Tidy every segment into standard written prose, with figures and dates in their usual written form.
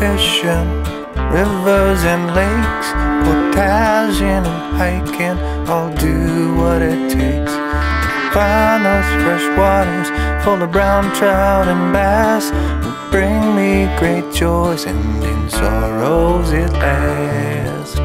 fishing, rivers and lakes, portaging and hiking. I'll do what it takes to find those fresh waters full of brown trout and bass, will bring me great joys, and in sorrows at last.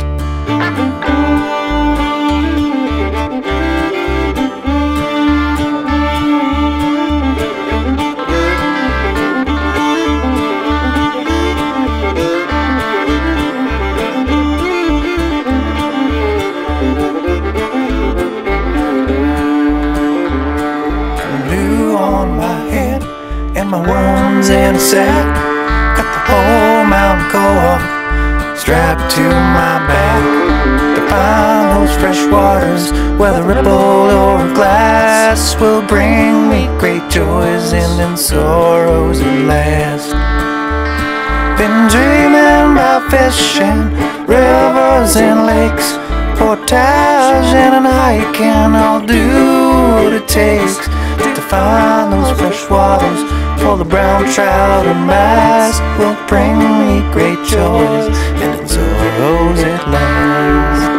And my worms in a sack, got the whole mountain co-op strapped to my back, to find those fresh waters where the ripple or glass will bring me great joys and in sorrows at last. Been dreaming about fishing, rivers and lakes, portaging and hiking. I'll do what it takes to find those fresh waters for the brown trout and bass, will bring me great joys and in sorrows at last.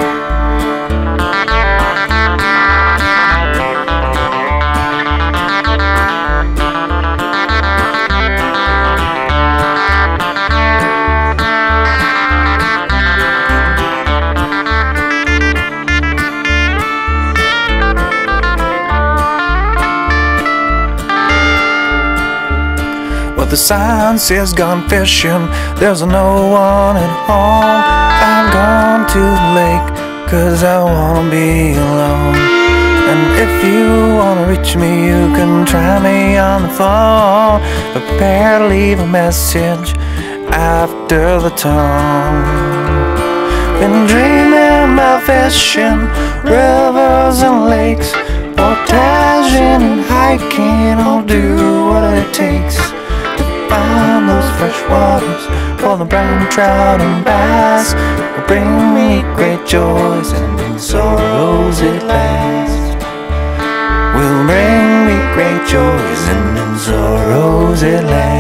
The sign says gone fishing, there's no one at home. I've gone to the lake, cause I wanna be alone. And if you wanna reach me, you can try me on the phone. Prepare to leave a message after the tone. Been dreaming about fishing, rivers and lakes, portaging and hiking. I'll do what it takes to find those fresh waters for the brown trout and bass, will bring me great joys and in sorrows at last. Will bring me great joys and in sorrows at last.